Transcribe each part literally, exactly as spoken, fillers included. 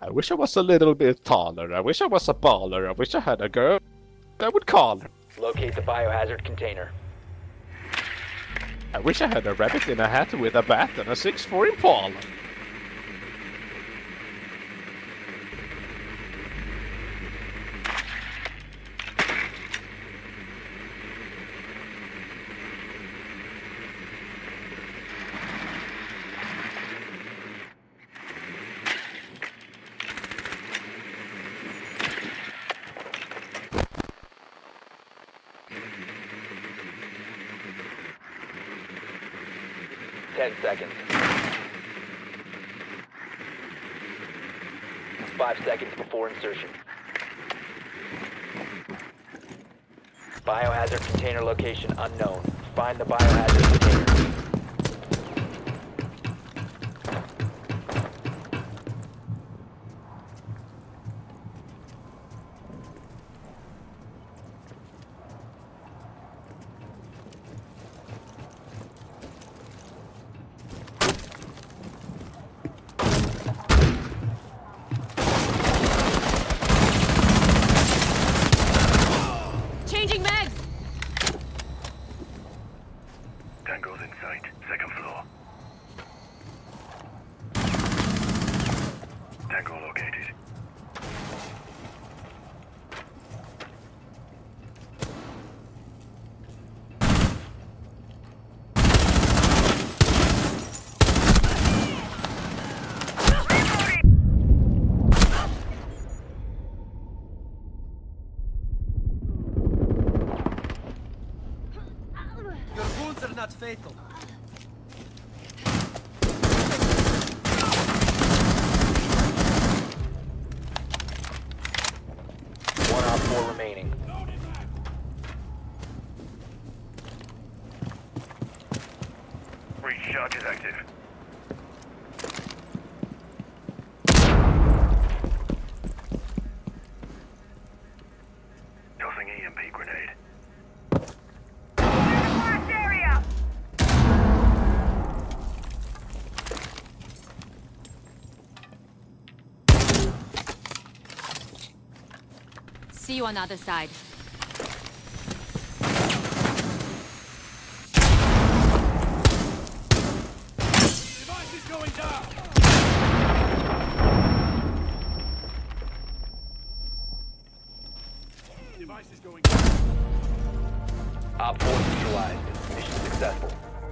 I wish I was a little bit taller. I wish I was a baller. I wish I had a girl I would call her. Locate the biohazard container. I wish I had a rabbit in a hat with a bat and a six four Impala. Ten seconds. Five seconds before insertion. Biohazard container location unknown. Find the biohazard container. Changing mags! Tango's in sight. Second floor. Tango located. Your wounds are not fatal. One op four remaining. Breach charge is active. Tossing E M P grenade. See you on the other side. Device is going down! Device is going down. Op four neutralized. Mission successful.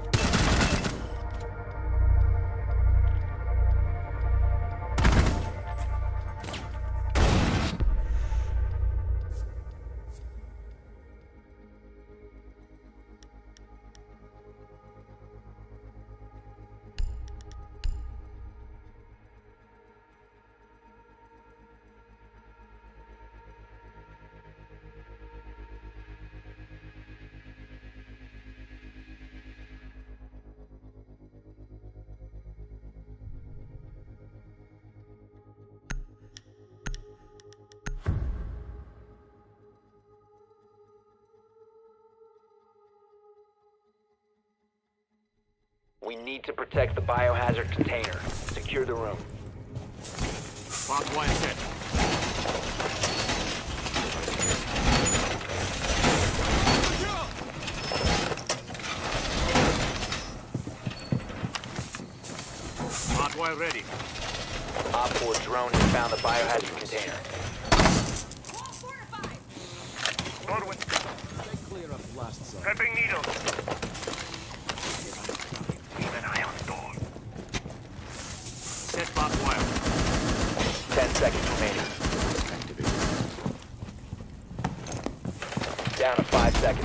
We need to protect the biohazard container. Secure the room. Barbed wire set. Barbed wire ready. Op four drone has found the biohazard container. Godwin, Clear of blast zone. prepping needles. Keep an eye on door. Set barbed wire. Ten seconds remaining. Down to five seconds.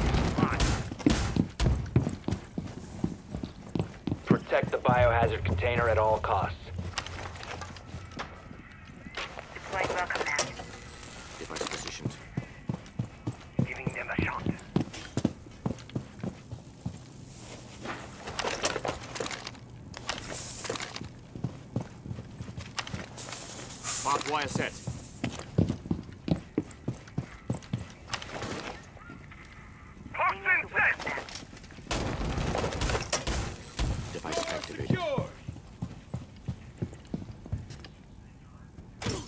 Protect the biohazard container at all costs. Deploying welcome mat. Device positioned. Giving them a shot. Barbed wire set. Toxin set! Device activated.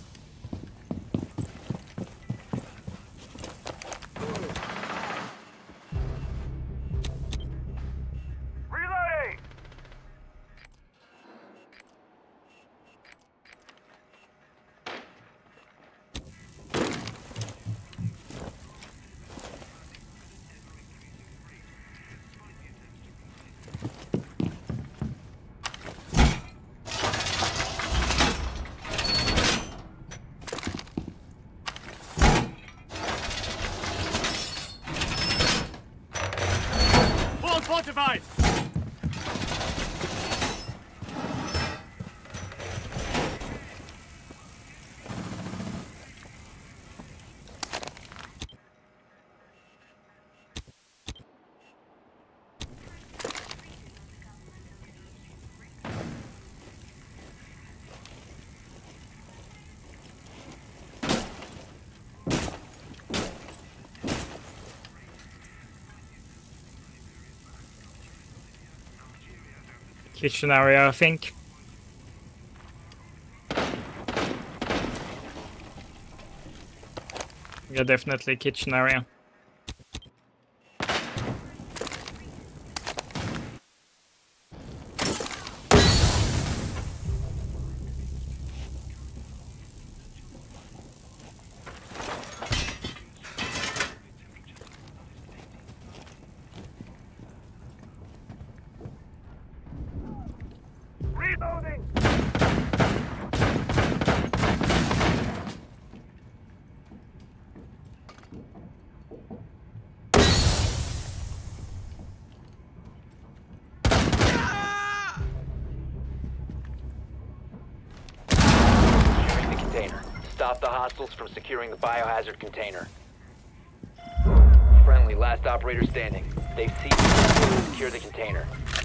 Revive! Kitchen area, I think. Yeah, definitely kitchen area. Reloading! Securing the container. Stop the hostiles from securing the biohazard container. Friendly, last operator standing. They've seized the secure the container.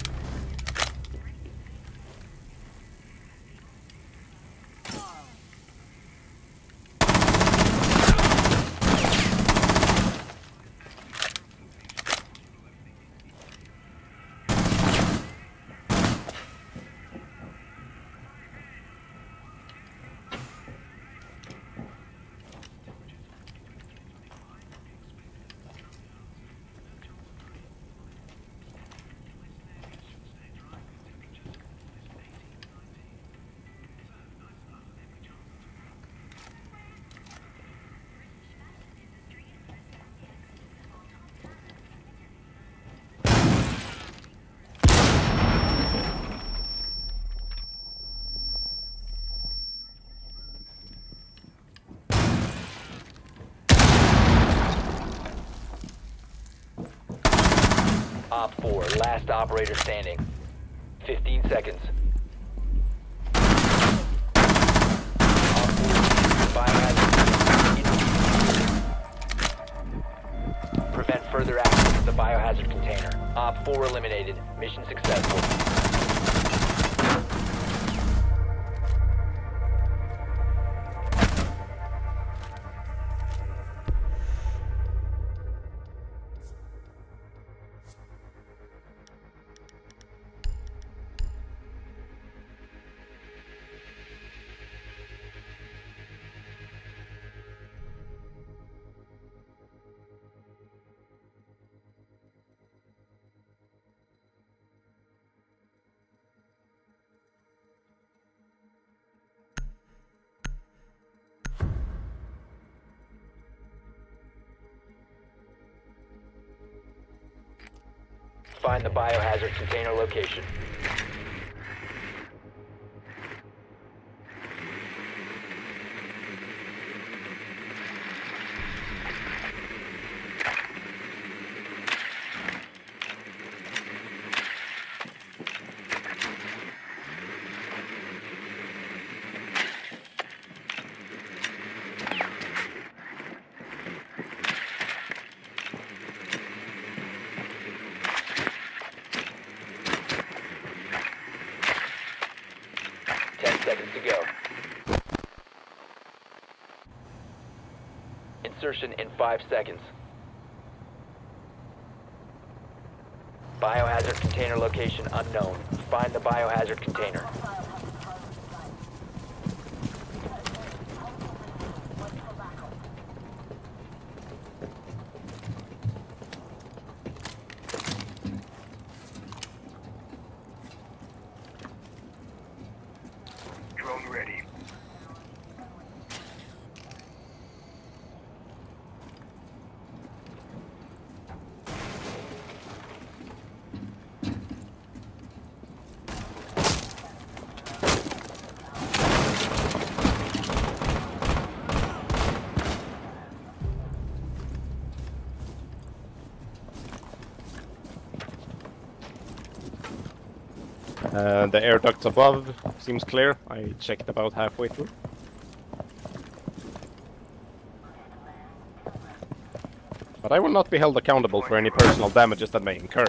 Op four, last operator standing. fifteen seconds. Op four, biohazard. Prevent further access to the biohazard container. Op four eliminated. Mission successful. Find the biohazard container location. Ten seconds to go. Insertion in five seconds. Biohazard container location unknown. Find the biohazard container. Drone ready. Uh, the air ducts above seems clear. I checked about halfway through. But I will not be held accountable for any personal damages that may incur.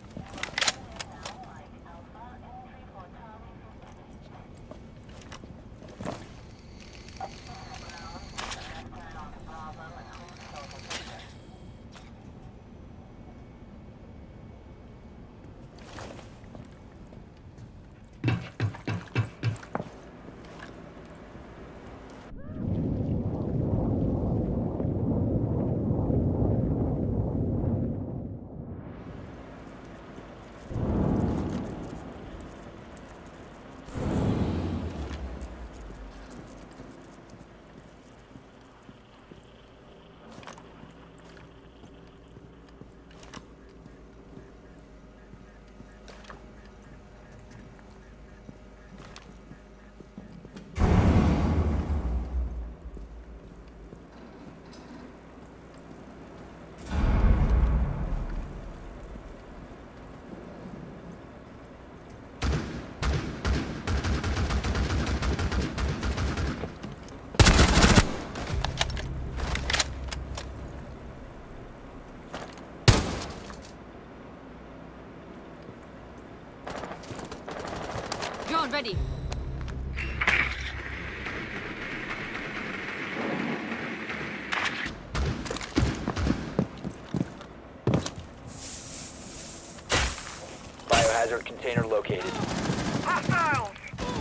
Drone ready. Biohazard container located. Hostiles!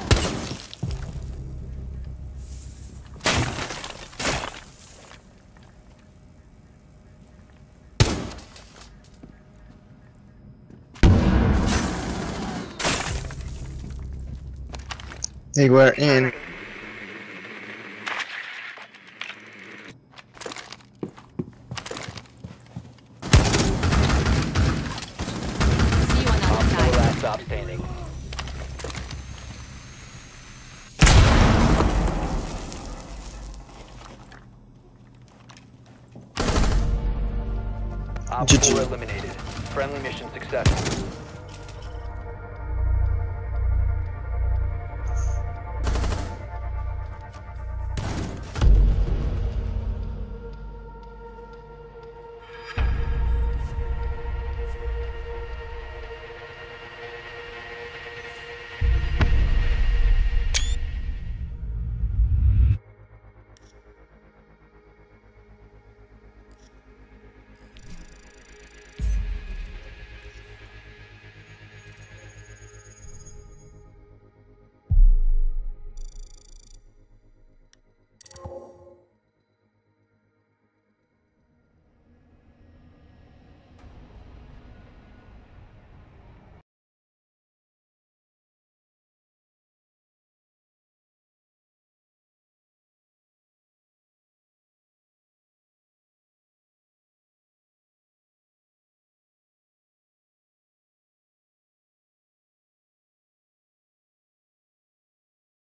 They were in. See you on the Op other four side. last stop standing. Op G G. four eliminated. Friendly mission successful.